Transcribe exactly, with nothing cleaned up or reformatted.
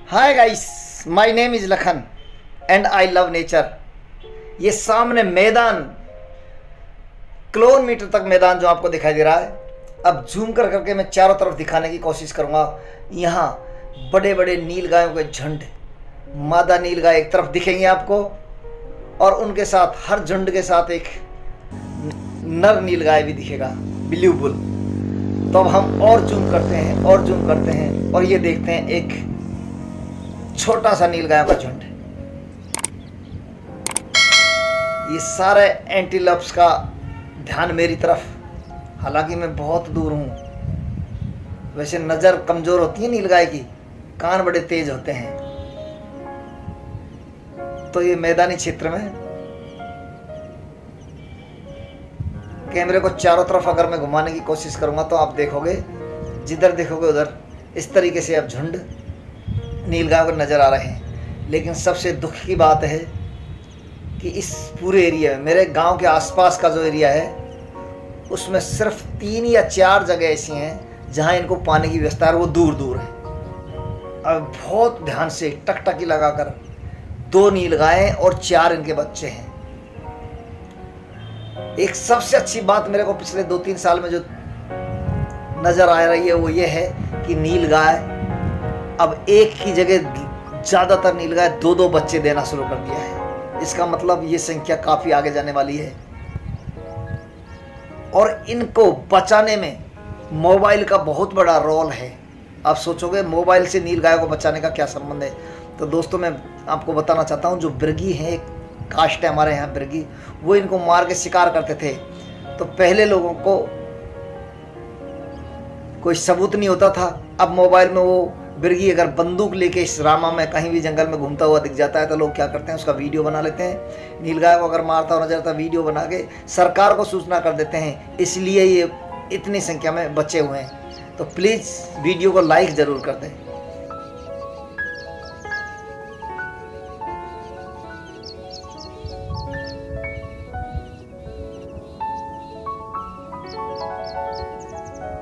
Hi guys, my name is Lakhan and I love nature. ये सामने मैदान, किलोमीटर तक मैदान जो आपको दिखाई दे रहा है, अब जूम कर करके मैं चारों तरफ दिखाने की कोशिश करूंगा। यहाँ बड़े बड़े नीलगायों के झुंड, मादा नीलगाय एक तरफ दिखेंगे आपको और उनके साथ हर झुंड के साथ एक नर नीलगाय भी दिखेगा, ब्लू बुल। तो अब हम और जूम करते हैं और जूम करते हैं और ये देखते हैं एक छोटा सा नीलगायों का झुंड। ये सारे एंटीलोप्स का ध्यान मेरी तरफ, हालांकि मैं बहुत दूर हूँ। वैसे नज़र कमज़ोर होती है नीलगाय की, कान बड़े तेज होते हैं। तो ये मैदानी क्षेत्र में कैमरे को चारों तरफ अगर मैं घुमाने की कोशिश करूँगा तो आप देखोगे, जिधर देखोगे उधर इस तरीके से अब झुंड नीलगायों को नज़र आ रहे हैं। लेकिन सबसे दुख की बात है कि इस पूरे एरिया में, मेरे गांव के आसपास का जो एरिया है, उसमें सिर्फ तीन या चार जगह ऐसी हैं जहां इनको पानी की व्यवस्था है, वो दूर दूर है। अब बहुत ध्यान से टकटकी लगाकर दो नीलगायें और चार इनके बच्चे हैं। एक सबसे अच्छी बात मेरे को पिछले दो तीन साल में जो नज़र आ रही है वो ये है कि नीलगाय अब एक ही जगह, ज़्यादातर नीलगाय दो दो बच्चे देना शुरू कर दिया है। इसका मतलब ये संख्या काफ़ी आगे जाने वाली है। और इनको बचाने में मोबाइल का बहुत बड़ा रोल है। आप सोचोगे मोबाइल से नीलगाय को बचाने का क्या संबंध है? तो दोस्तों मैं आपको बताना चाहता हूँ, जो बिरगी हैं, एक कास्ट है हमारे यहाँ बिरगी, वो इनको मार के शिकार करते थे। तो पहले लोगों को कोई सबूत नहीं होता था। अब मोबाइल में वो बिरगी अगर बंदूक लेके इस रामा में कहीं भी जंगल में घूमता हुआ दिख जाता है तो लोग क्या करते हैं, उसका वीडियो बना लेते हैं। नीलगाय को अगर मारता हुआ नजर आता, वीडियो बना के सरकार को सूचना कर देते हैं। इसलिए ये इतनी संख्या में बचे हुए हैं। तो प्लीज़ वीडियो को लाइक ज़रूर कर दें।